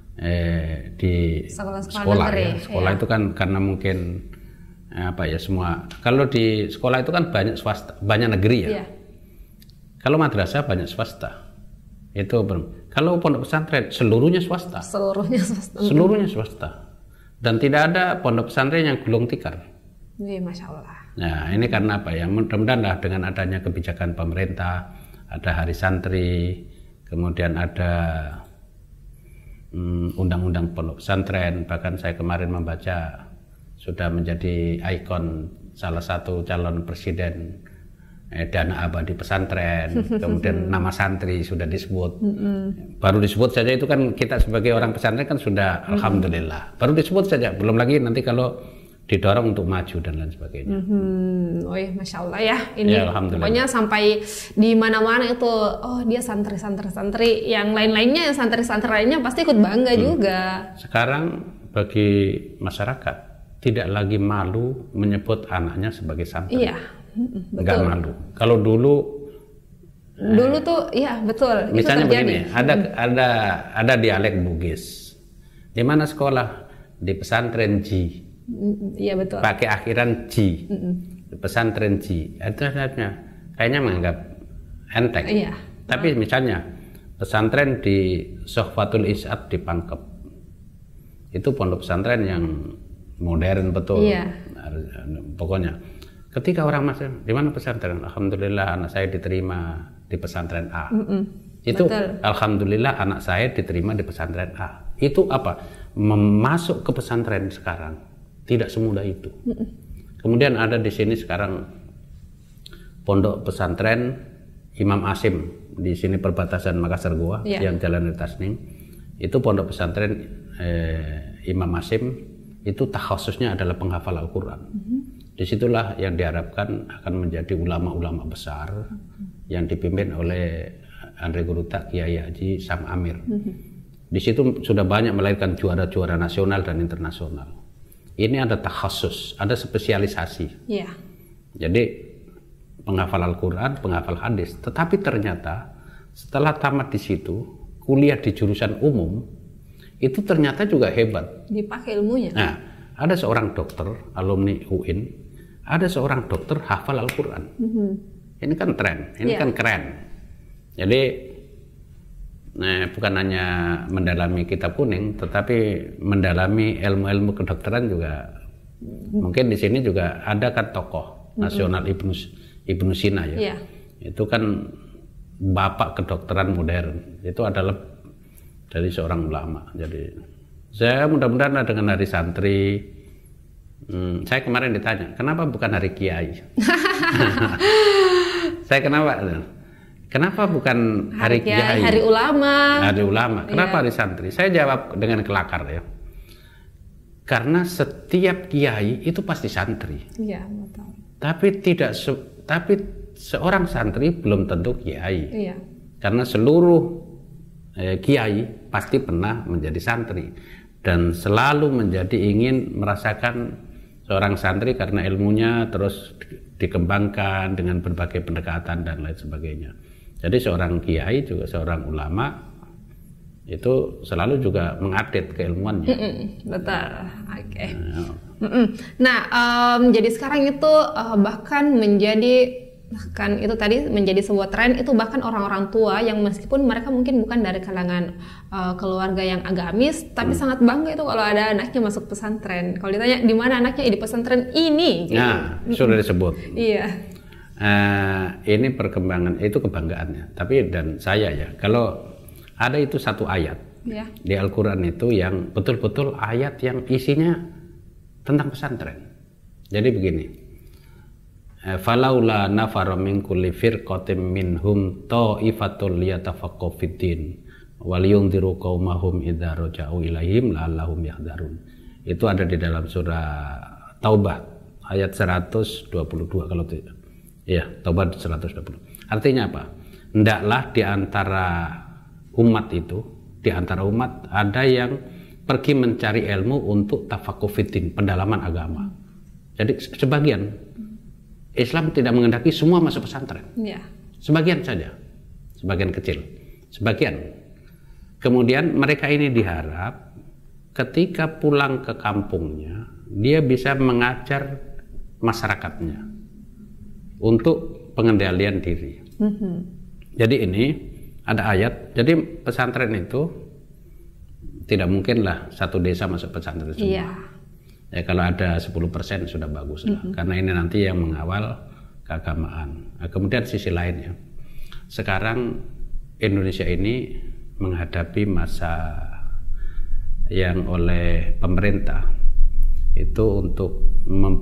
di sekolah ya. Sekolah itu kan karena mungkin semua. Kalau di sekolah itu kan banyak swasta, banyak negeri ya. Iya. Kalau madrasah banyak swasta. Kalau pondok pesantren seluruhnya swasta. Seluruhnya swasta. Dan tidak ada pondok pesantren yang gulung tikar. Iya, Masya Allah. Nah, ini karena apa ya? Mudah-mudahan dengan adanya kebijakan pemerintah, ada hari santri, kemudian ada undang-undang pondok pesantren. Bahkan saya kemarin membaca sudah menjadi ikon salah satu calon presiden dana abadi pesantren. Kemudian nama santri sudah disebut. Baru disebut saja itu kan kita sebagai orang pesantren kan sudah alhamdulillah. Baru disebut saja, belum lagi nanti kalau didorong untuk maju dan lain sebagainya. Oh ya, Masya Allah ya. Ini ya, pokoknya sampai di mana-mana itu, oh dia santri. Yang lain-lainnya, santri-santri lainnya pasti ikut bangga juga. Sekarang bagi masyarakat tidak lagi malu menyebut anaknya sebagai santri. Iya, betul. Nggak malu. Kalau dulu tuh, iya betul. Misalnya begini, ada dialek Bugis. Di mana sekolah? Di pesantren Ji. Iya betul. Pakai akhiran Ji. Pesantren Ji. Itu kayaknya menganggap enteng. Iya. Tapi misalnya pesantren di Sohfatul Is'ad di Pangkep. Itu pondok pesantren yang modern betul. Iya. Pokoknya ketika orang masuk, di mana pesantren? Alhamdulillah anak saya diterima di pesantren A. Itu betul. Alhamdulillah anak saya diterima di pesantren A. Itu apa? Memasuk ke pesantren sekarang tidak semudah itu. Kemudian ada di sini sekarang pondok pesantren Imam Asim di sini perbatasan Makassar Goa, yang Jalan Tasning. Itu pondok pesantren Imam Asim itu takhasusnya adalah penghafal Al-Quran. Disitulah yang diharapkan akan menjadi ulama-ulama besar yang dipimpin oleh Andre Guruta, Kiai Haji Sam Amir. Di situ sudah banyak melahirkan juara-juara nasional dan internasional. Ini ada takhasus, ada spesialisasi. Iya. Jadi penghafal Al-Quran, penghafal hadis. Tetapi ternyata setelah tamat di situ, kuliah di jurusan umum, itu ternyata juga hebat. Dipakai ilmunya. Nah, ada seorang dokter, alumni UIN, ada seorang dokter hafal Al-Quran. Ini kan tren, ini kan keren. Jadi bukan hanya mendalami kitab kuning, tetapi mendalami ilmu-ilmu kedokteran juga. Mungkin di sini juga ada kan tokoh nasional Ibnu Sina ya. Itu kan bapak kedokteran modern. Itu adalah dari seorang ulama. Jadi saya mudah-mudahan dengan hari santri. Saya kemarin ditanya, kenapa bukan hari kiai? Saya Kenapa bukan hari kiai? Hari ulama. Hari ulama. Kenapa hari santri? Saya jawab dengan kelakar ya. Karena setiap kiai itu pasti santri. Iya, betul. Tapi seorang santri belum tentu kiai. Iya. Karena seluruh kiai pasti pernah menjadi santri dan selalu ingin merasakan seorang santri karena ilmunya terus dikembangkan dengan berbagai pendekatan dan lain sebagainya. Jadi seorang kiai juga seorang ulama itu selalu juga mengupdate keilmuannya. Betul. Oke. Nah, jadi sekarang itu bahkan itu tadi menjadi sebuah tren, itu bahkan orang-orang tua yang meskipun mereka mungkin bukan dari kalangan keluarga yang agamis, tapi sangat bangga itu kalau ada anaknya masuk pesantren. Kalau ditanya di mana anaknya, di pesantren ini. Gitu. Nah, sudah disebut. Iya. Ini perkembangan, itu kebanggaannya. Tapi dan saya ya, kalau ada itu satu ayat di Al-Quran itu yang betul-betul ayat yang isinya tentang pesantren. Jadi begini, falaula nafara min kulli firqatin minhum ta'ifatul liyatafaqqahu fid-din waliyunziru qaumahum idza raja'u ilaihim la'allahum yahdharun. Itu ada di dalam surah Taubah ayat 122 kalau tidak. Ya, Taubah 120. Artinya apa? Hendaklah di antara umat itu, di antara umat ada yang pergi mencari ilmu untuk tafaqquh fiddin, pendalaman agama. Jadi sebagian Islam tidak menghendaki semua masuk pesantren. Ya. Sebagian saja, sebagian kecil, sebagian. Kemudian mereka ini diharap ketika pulang ke kampungnya dia bisa mengajar masyarakatnya untuk pengendalian diri. Jadi ini ada ayat. Jadi pesantren itu tidak mungkinlah satu desa masuk pesantren semua. Iya. Ya, kalau ada 10% sudah bagus lah. Karena ini nanti yang mengawal keagamaan. Nah, kemudian sisi lainnya, sekarang Indonesia ini menghadapi masa yang oleh pemerintah itu untuk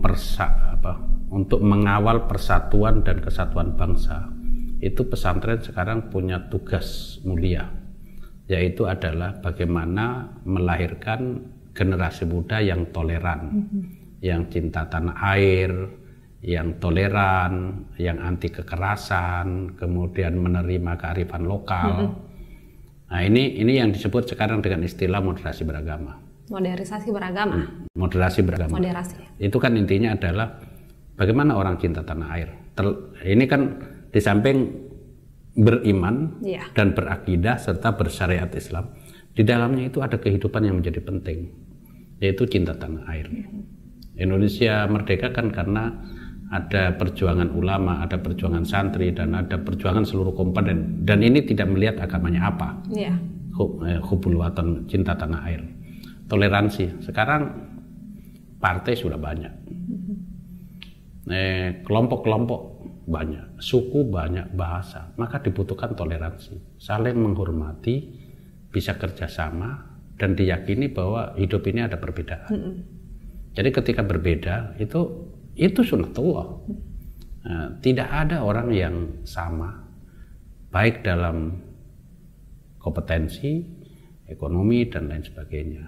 untuk mengawal persatuan dan kesatuan bangsa. Itu pesantren sekarang punya tugas mulia, yaitu adalah bagaimana melahirkan generasi muda yang toleran, yang cinta tanah air, yang toleran, yang anti kekerasan, kemudian menerima kearifan lokal. Nah, ini yang disebut sekarang dengan istilah moderasi beragama. Modernisasi beragama. Moderasi beragama. Moderasi. Itu kan intinya adalah bagaimana orang cinta tanah air. Ini kan di samping beriman dan berakidah serta bersyariat Islam, di dalamnya itu ada kehidupan yang menjadi penting, yaitu cinta tanah air. Indonesia merdeka kan karena ada perjuangan ulama, ada perjuangan santri, dan ada perjuangan seluruh komponen. Dan ini tidak melihat agamanya apa. Hubul watan, cinta tanah air. Toleransi. Sekarang partai sudah banyak. Kelompok-kelompok banyak, suku banyak, bahasa. Maka dibutuhkan toleransi. Saling menghormati, bisa kerjasama, dan diyakini bahwa hidup ini ada perbedaan. Jadi ketika berbeda, itu sunnatullah. Tidak ada orang yang sama, baik dalam kompetensi, ekonomi, dan lain sebagainya.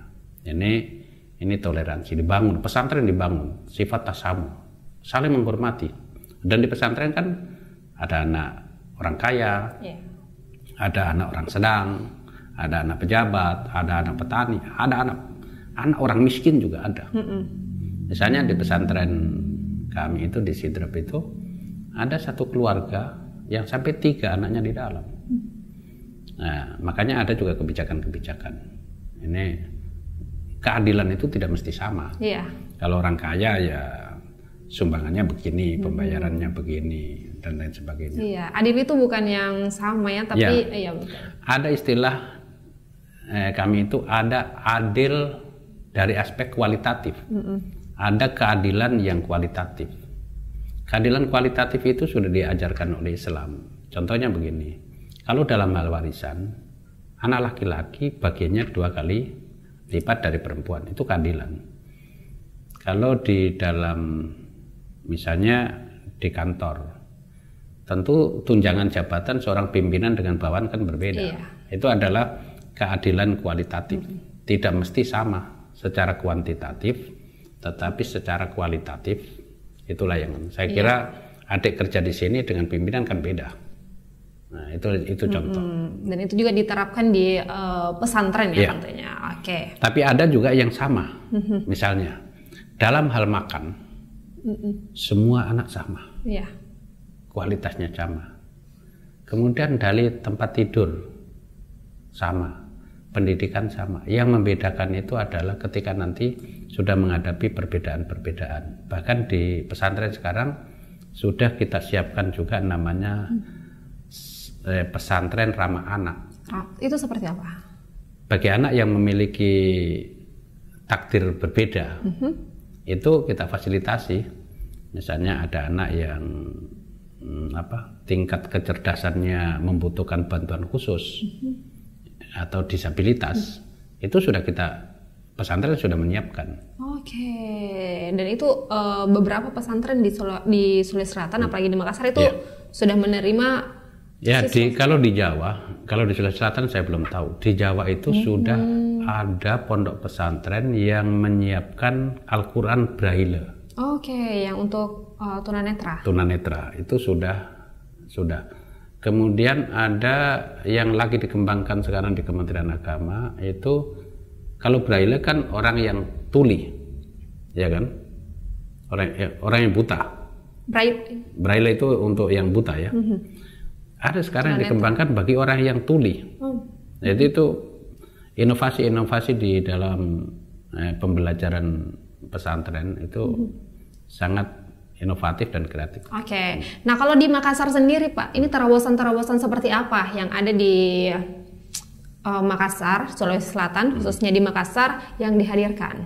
Ini toleransi dibangun, pesantren dibangun, sifat tasamu, saling menghormati. Dan di pesantren kan ada anak orang kaya, ada anak orang sedang, ada anak pejabat, ada anak petani, ada anak orang miskin juga ada. Misalnya di pesantren kami itu di Sidrap itu ada satu keluarga yang sampai 3 anaknya di dalam. Nah, makanya ada juga kebijakan-kebijakan. Ini keadilan itu tidak mesti sama. Kalau orang kaya ya sumbangannya begini, pembayarannya begini, dan lain sebagainya. Adil itu bukan yang sama ya, tapi betul. Ada istilah kami itu ada adil dari aspek kualitatif. Ada keadilan yang kualitatif. Keadilan kualitatif itu sudah diajarkan oleh Islam. Contohnya begini, kalau dalam hal warisan, anak laki-laki bagiannya 2 kali lipat dari perempuan, itu keadilan. Kalau di dalam, misalnya di kantor, tentu tunjangan jabatan seorang pimpinan dengan bawahan kan berbeda. Itu adalah keadilan kualitatif. Tidak mesti sama secara kuantitatif, tetapi secara kualitatif. Itulah yang saya kira adik kerja di sini dengan pimpinan kan beda. Nah, itu contoh. Dan itu juga diterapkan di pesantren ya tentunya. Tapi ada juga yang sama. Misalnya dalam hal makan, semua anak sama. Kualitasnya sama. Kemudian dari tempat tidur sama. Pendidikan sama. Yang membedakan itu adalah ketika nanti sudah menghadapi perbedaan-perbedaan. Bahkan di pesantren sekarang sudah kita siapkan juga namanya pesantren ramah anak. Itu seperti apa? Bagi anak yang memiliki takdir berbeda, itu kita fasilitasi. Misalnya ada anak yang tingkat kecerdasannya membutuhkan bantuan khusus atau disabilitas, itu sudah kita pesantren sudah menyiapkan. Oke, dan itu beberapa pesantren di Sulawesi Selatan, apalagi di Makassar itu sudah menerima. Ya, kalau di Jawa, kalau di Sulawesi Selatan saya belum tahu. Di Jawa itu sudah ada pondok pesantren yang menyiapkan Al-Quran Braille. Oke, yang untuk tunanetra. Tunanetra itu sudah. Kemudian ada yang lagi dikembangkan sekarang di Kementerian Agama, itu kalau Braille kan orang yang tuli, ya kan? Orang yang buta. Braille itu untuk yang buta ya. Ada sekarang yang dikembangkan bagi orang yang tuli. Jadi itu inovasi-inovasi di dalam pembelajaran pesantren itu sangat inovatif dan kreatif. Oke. Nah, kalau di Makassar sendiri, Pak, ini terobosan-terobosan seperti apa yang ada di Makassar, Sulawesi Selatan, khususnya di Makassar yang dihadirkan?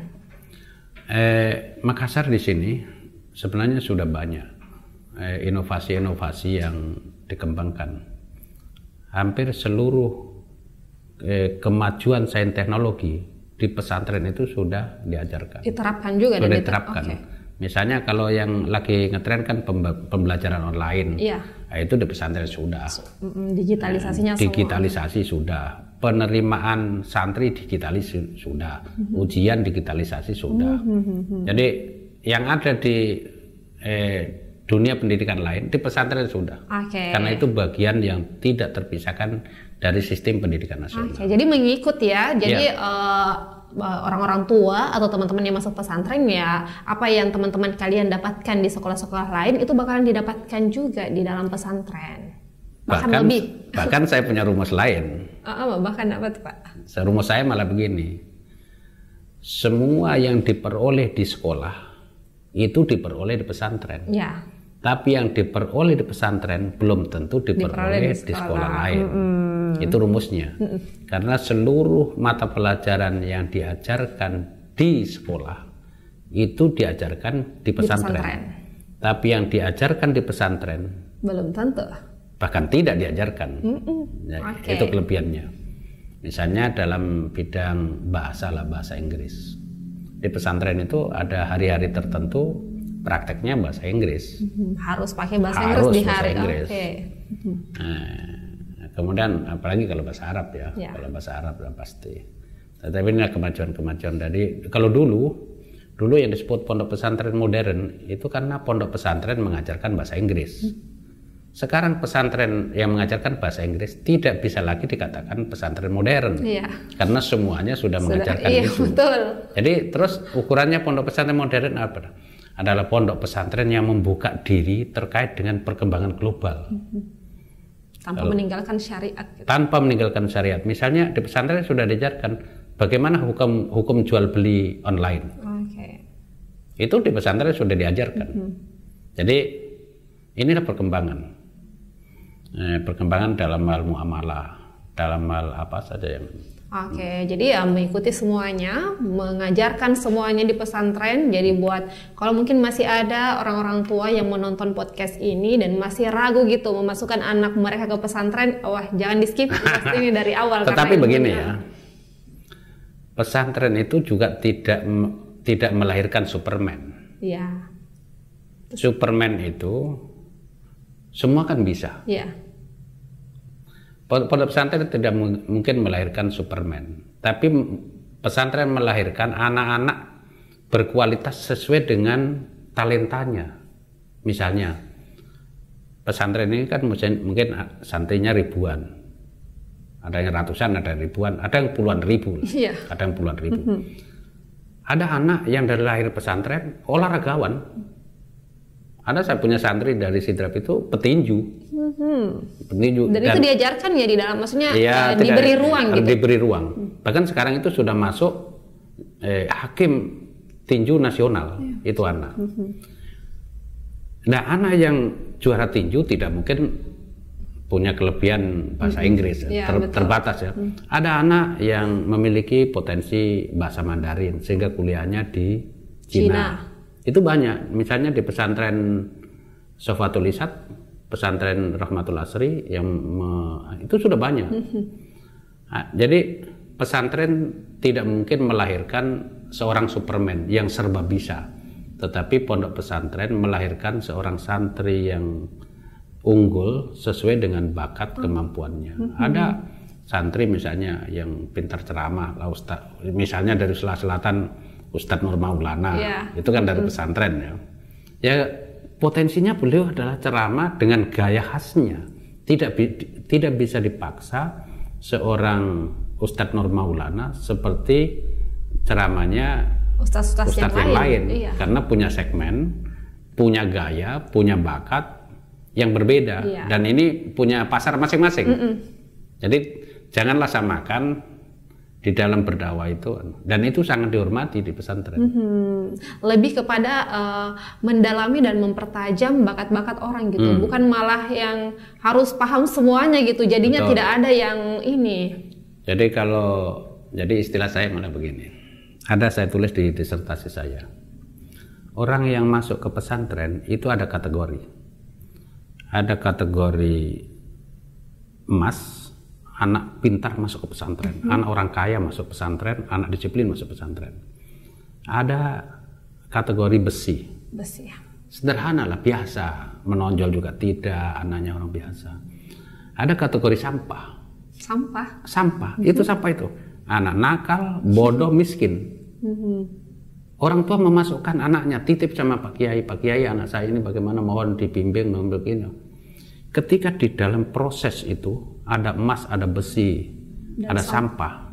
Makassar di sini sebenarnya sudah banyak inovasi-inovasi yang dikembangkan. Hampir seluruh kemajuan sains teknologi di pesantren itu sudah diajarkan. Diterapkan juga. Sudah diterapkan. Okay. Misalnya kalau yang lagi ngetren kan pembelajaran online, nah, itu di pesantren sudah. Digitalisasinya digitalisasi sudah, penerimaan santri digitalisasi sudah, ujian digitalisasi sudah. Jadi yang ada di dunia pendidikan lain di pesantren sudah. Karena itu bagian yang tidak terpisahkan dari sistem pendidikan nasional. Jadi mengikut ya. Jadi orang-orang tua atau teman-teman yang masuk pesantren ya, apa yang teman-teman kalian dapatkan di sekolah-sekolah lain itu bakalan didapatkan juga di dalam pesantren. Bahkan saya punya rumus lain. Bahkan apa tuh, Pak? Rumus saya malah begini. Semua yang diperoleh di sekolah itu diperoleh di pesantren. Ya. Tapi yang diperoleh di pesantren belum tentu diperoleh di sekolah lain. Itu rumusnya. Karena seluruh mata pelajaran yang diajarkan di sekolah itu diajarkan di pesantren. Tapi yang diajarkan di pesantren belum tentu. Bahkan tidak diajarkan. Itu kelebihannya. Misalnya dalam bidang bahasa Inggris. Di pesantren itu ada hari-hari tertentu prakteknya bahasa Inggris. Harus pakai bahasa Inggris di hari. Kemudian apalagi kalau bahasa Arab ya. Kalau bahasa Arab ya pasti. Tetapi ini kemajuan-kemajuan dari kalau dulu yang disebut pondok pesantren modern itu karena pondok pesantren mengajarkan bahasa Inggris. Sekarang pesantren yang mengajarkan bahasa Inggris tidak bisa lagi dikatakan pesantren modern. Karena semuanya sudah mengajarkan itu. Betul. Jadi terus ukurannya pondok pesantren modern apa? Adalah pondok pesantren yang membuka diri terkait dengan perkembangan global. Tanpa meninggalkan syariat. Tanpa meninggalkan syariat. Misalnya di pesantren sudah diajarkan bagaimana hukum jual beli online. Itu di pesantren sudah diajarkan. Jadi inilah perkembangan. Perkembangan dalam hal muamalah, dalam hal apa saja yang. Jadi ya mengikuti semuanya, mengajarkan semuanya di pesantren. Jadi buat kalau mungkin masih ada orang-orang tua yang menonton podcast ini dan masih ragu gitu memasukkan anak mereka ke pesantren, wah jangan di skip ini dari awal. Tetapi begini ya, pesantren itu juga tidak melahirkan Superman. Superman itu semua kan bisa. Pondok pesantren tidak mungkin melahirkan Superman, tapi pesantren melahirkan anak-anak berkualitas sesuai dengan talentanya. Misalnya pesantren ini kan mungkin santrinya ribuan, ada yang ratusan, ada yang ribuan, ada yang puluhan ribu, ada yang puluhan ribu. Ada anak yang dari lahir pesantren olahragawan. Ada saya punya santri dari Sidrap itu petinju. Petinju. Dan itu diajarkan ya di dalam, maksudnya diberi ruang gitu. Diberi ruang. Bahkan sekarang itu sudah masuk hakim tinju nasional itu anak. Nah, anak yang juara tinju tidak mungkin punya kelebihan bahasa Inggris, terbatas ya. Ada anak yang memiliki potensi bahasa Mandarin sehingga kuliahnya di Cina. Itu banyak, misalnya di pesantren Sofatul Isat, pesantren Rahmatul Asri yang itu sudah banyak. Nah, jadi pesantren tidak mungkin melahirkan seorang Superman yang serba bisa, tetapi pondok pesantren melahirkan seorang santri yang unggul sesuai dengan bakat kemampuannya. Ada santri misalnya yang pintar ceramah, misalnya dari Selatan Ustadz Nur Maulana, itu kan dari pesantren ya. Ya potensinya beliau adalah ceramah dengan gaya khasnya, tidak bisa dipaksa seorang Ustadz Nur Maulana seperti ceramahnya Ustadz yang lain. Karena punya segmen, punya gaya, punya bakat yang berbeda, dan ini punya pasar masing-masing. Jadi janganlah samakan di dalam berdakwah itu, dan itu sangat dihormati di pesantren. Lebih kepada mendalami dan mempertajam bakat-bakat orang gitu, bukan malah yang harus paham semuanya gitu. Jadinya Betul. tidak ada yang ini. Jadi istilah saya malah begini. Ada saya tulis di disertasi saya. Orang yang masuk ke pesantren itu ada kategori. Ada kategori emas, anak pintar masuk ke pesantren, anak orang kaya masuk pesantren, anak disiplin masuk pesantren. Ada kategori besi. Besi. Sederhana lah, biasa, menonjol juga tidak, anaknya orang biasa. Ada kategori sampah. Sampah, itu sampah itu. Anak nakal, bodoh, miskin. Orang tua memasukkan anaknya, titip sama Pak Kiai, anak saya ini bagaimana, mohon dibimbing, begini. Ketika di dalam proses itu ada emas, ada besi, ada sampah.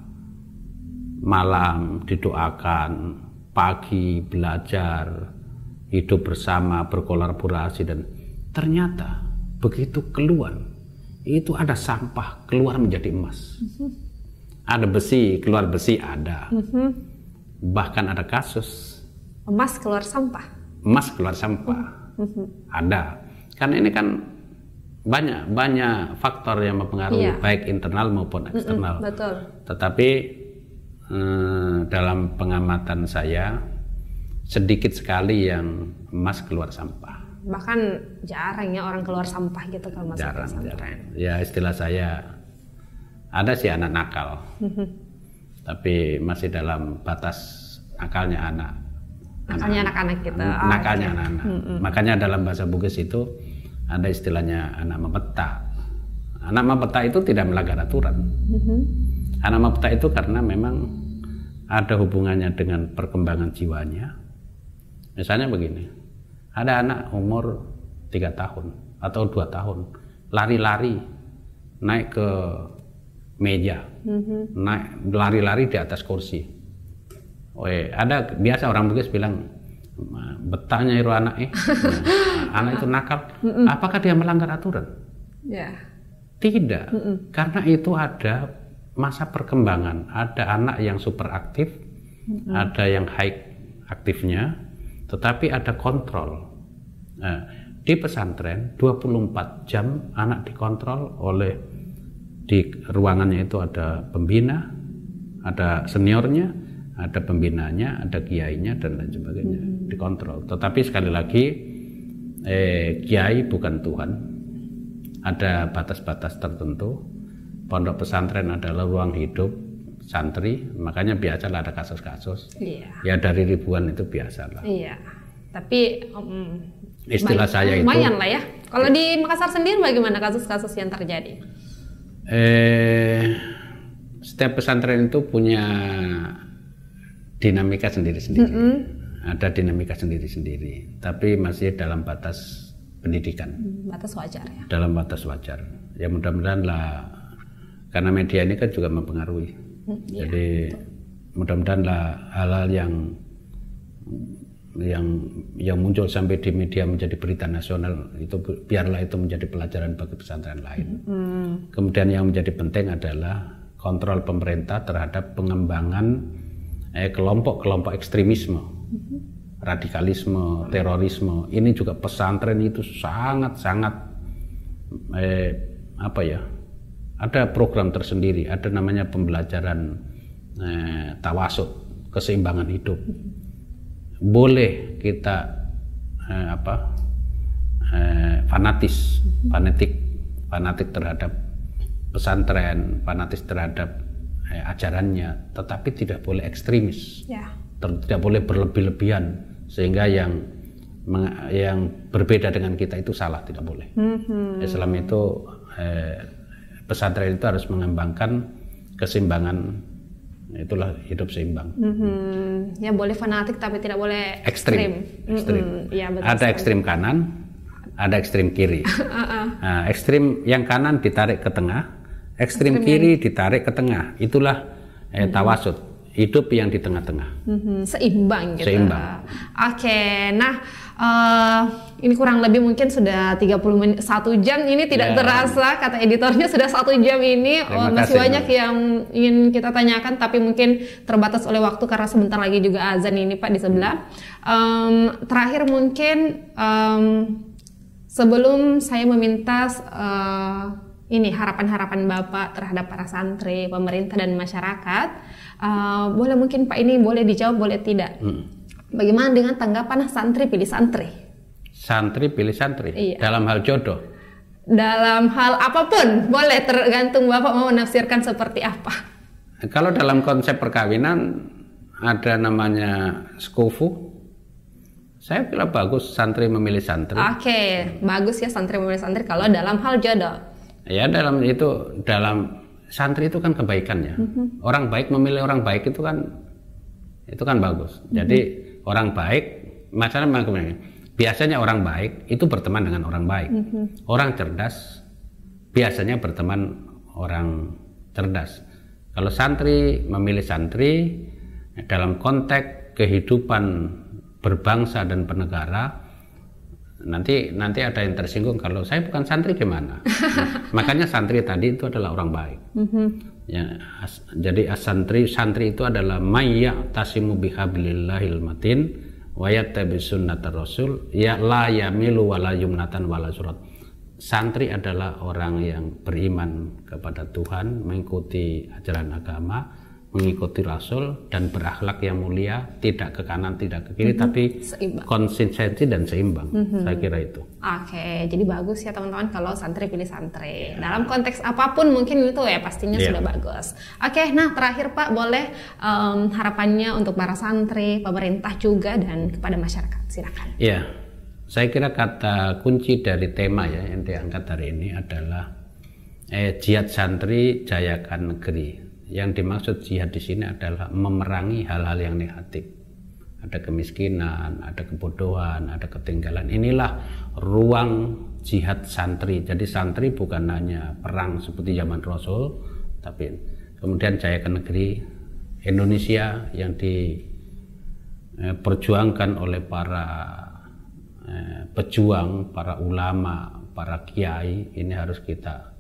Malam didoakan, pagi belajar, hidup bersama, berkolaborasi, dan ternyata begitu keluar itu ada sampah keluar menjadi emas. Ada besi keluar besi, ada. Bahkan ada kasus emas keluar sampah. Ada. Karena ini kan banyak faktor yang mempengaruhi, baik internal maupun eksternal. Betul. Tetapi dalam pengamatan saya sedikit sekali yang emas keluar sampah. Bahkan jarang ya orang keluar sampah gitu kalau masuk pesantren. Ya istilah saya, ada sih anak nakal, tapi masih dalam batas nakalnya anak-anak gitu. Nakalnya anak-anak. Makanya dalam bahasa Bugis itu ada istilahnya anak mempeta. Anak mempeta itu tidak melanggar aturan. Anak mempeta itu karena memang ada hubungannya dengan perkembangan jiwanya. Misalnya begini, ada anak umur 3 tahun atau 2 tahun lari-lari naik ke meja, naik lari-lari di atas kursi. Ada biasa orang Bugis bilang, betahnya itu anak anak itu nakal. Apakah dia melanggar aturan? Tidak, karena itu ada masa perkembangan. Ada anak yang super aktif, ada yang high aktifnya, tetapi ada kontrol. Nah, di pesantren 24 jam anak dikontrol oleh, di ruangannya itu ada pembina, ada seniornya, ada pembinanya, ada kiainya, dan lain sebagainya. Dikontrol. Tetapi sekali lagi, kiai bukan Tuhan. Ada batas-batas tertentu. Pondok pesantren adalah ruang hidup santri, makanya biasalah ada kasus-kasus. Ya dari ribuan itu biasalah. Tapi istilah saya itu lumayan lah ya. Kalau di Makassar sendiri bagaimana kasus-kasus yang terjadi? Setiap pesantren itu punya dinamika sendiri-sendiri. Ada dinamika sendiri-sendiri, tapi masih dalam batas pendidikan. Batas wajar ya. Dalam batas wajar. Ya mudah-mudahan lah, karena media ini kan juga mempengaruhi. Jadi mudah-mudahan lah hal-hal yang muncul sampai di media menjadi berita nasional itu, biarlah itu menjadi pelajaran bagi pesantren lain. Kemudian yang menjadi penting adalah kontrol pemerintah terhadap pengembangan kelompok-kelompok ekstremisme, radikalisme, terorisme. Ini juga pesantren itu sangat-sangat ada program tersendiri, ada namanya pembelajaran tawasud, keseimbangan hidup. Boleh kita fanatik terhadap pesantren, fanatik terhadap ajarannya, tetapi tidak boleh ekstremis, Ya. tidak boleh berlebih-lebihan sehingga yang berbeda dengan kita itu salah, tidak boleh. Islam itu pesantren itu harus mengembangkan keseimbangan, itulah hidup seimbang. Ya boleh fanatik tapi tidak boleh Ekstrim. Ya, betul Ada sekali. ekstrim kanan, ada ekstrim kiri. Nah, ekstrim yang kanan ditarik ke tengah, ekstrim kiri ditarik ke tengah. Itulah tawasud, hidup yang di tengah-tengah. Seimbang gitu. Seimbang. Oke, nah ini kurang lebih mungkin sudah 30 menit, 1 jam ini tidak terasa, kata editornya sudah 1 jam ini. Masih banyak yang ingin kita tanyakan, tapi mungkin terbatas oleh waktu karena sebentar lagi juga azan ini Pak di sebelah. Terakhir mungkin sebelum saya meminta ini harapan-harapan Bapak terhadap para santri, pemerintah dan masyarakat, boleh mungkin Pak ini boleh dijawab, boleh tidak. Bagaimana dengan tanggapan santri pilih santri? Santri pilih santri, Iya. dalam hal jodoh. Dalam hal apapun, boleh, tergantung Bapak mau menafsirkan seperti apa. Kalau dalam konsep perkawinan ada namanya skufu, saya kira bagus santri memilih santri. Oke, bagus ya santri memilih santri kalau dalam hal jodoh. Ya dalam santri itu kan kebaikan ya. Orang baik memilih orang baik itu kan bagus. Jadi orang baik, masalah biasanya orang baik itu berteman dengan orang baik. Orang cerdas biasanya berteman orang cerdas. Kalau santri memilih santri dalam konteks kehidupan berbangsa dan bernegara, nanti ada yang tersinggung kalau saya bukan santri gimana. Makanya santri tadi itu adalah orang baik. Ya, jadi santri itu adalah mayya tasimu bihablillahil matin wa yattabi sunnatar rasul ya la yamilu wala yumnatan wala surat. Santri adalah orang yang beriman kepada Tuhan, mengikuti ajaran agama, mengikuti Rasul dan berakhlak yang mulia, tidak ke kanan, tidak ke kiri, tapi konsistensi dan seimbang. Saya kira itu. Oke, jadi bagus ya teman-teman kalau santri pilih santri. Dalam konteks apapun mungkin itu ya pastinya sudah bagus. Oke, nah terakhir Pak boleh harapannya untuk para santri, pemerintah juga dan kepada masyarakat. Silakan. Iya, saya kira kata kunci dari tema ya yang diangkat hari ini adalah jihad santri jayakan negeri. Yang dimaksud jihad di sini adalah memerangi hal-hal yang negatif. Ada kemiskinan, ada kebodohan, ada ketinggalan. Inilah ruang jihad santri. Jadi santri bukan hanya perang seperti zaman Rasul, tapi kemudian jayakan negeri Indonesia yang diperjuangkan oleh para pejuang, para ulama, para kiai. Ini harus kita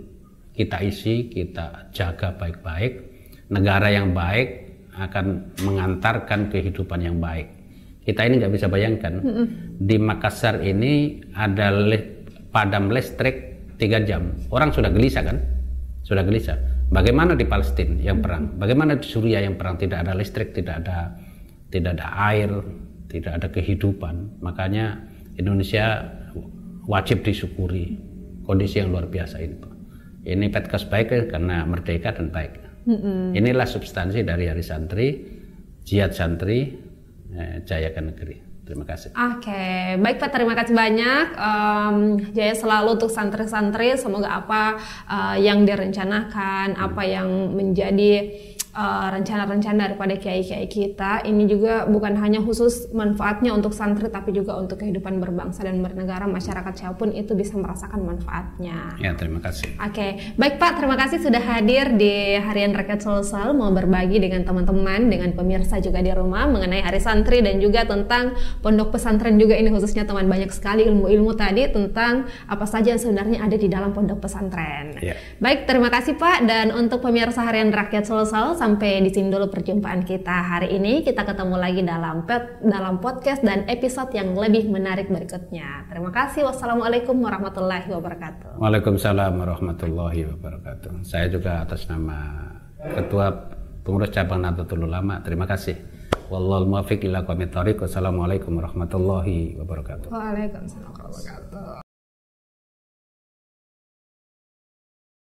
isi, kita jaga baik-baik. Negara yang baik akan mengantarkan kehidupan yang baik. Kita ini nggak bisa bayangkan, di Makassar ini ada padam listrik 3 jam. Orang sudah gelisah kan? Sudah gelisah. Bagaimana di Palestina yang perang? Bagaimana di Suriah yang perang? Tidak ada listrik, tidak ada air, tidak ada kehidupan. Makanya Indonesia wajib disyukuri kondisi yang luar biasa ini. Ini Petkes baik karena merdeka dan baik. Inilah substansi dari Hari Santri, jihad santri, jayakan negeri. Terima kasih. Oke, baik Pak, terima kasih banyak. Jaya selalu untuk santri-santri. Semoga apa yang direncanakan, apa yang menjadi rencana-rencana daripada kiai-kiai kita ini juga bukan hanya khusus manfaatnya untuk santri, tapi juga untuk kehidupan berbangsa dan bernegara, masyarakat siapapun itu bisa merasakan manfaatnya. Ya, terima kasih. Oke, baik Pak, terima kasih sudah hadir di Harian Rakyat Sulsel, mau berbagi dengan teman-teman, dengan pemirsa juga di rumah mengenai Hari Santri dan juga tentang pondok pesantren juga. Ini khususnya teman, banyak sekali ilmu-ilmu tadi tentang apa saja yang sebenarnya ada di dalam pondok pesantren. Ya. Baik, terima kasih Pak, dan untuk pemirsa Harian Rakyat Sulsel, sampai di sini dulu perjumpaan kita hari ini. Kita ketemu lagi dalam podcast dan episode yang lebih menarik berikutnya. Terima kasih. Wassalamualaikum warahmatullahi wabarakatuh. Waalaikumsalam warahmatullahi wabarakatuh. Saya juga atas nama Ketua Pengurus Cabang Nahdlatul Ulama, terima kasih. Wallahul muwaffiq ila aqwamit thoriq. Wassalamualaikum warahmatullahi wabarakatuh. Waalaikumsalam warahmatullahi wabarakatuh.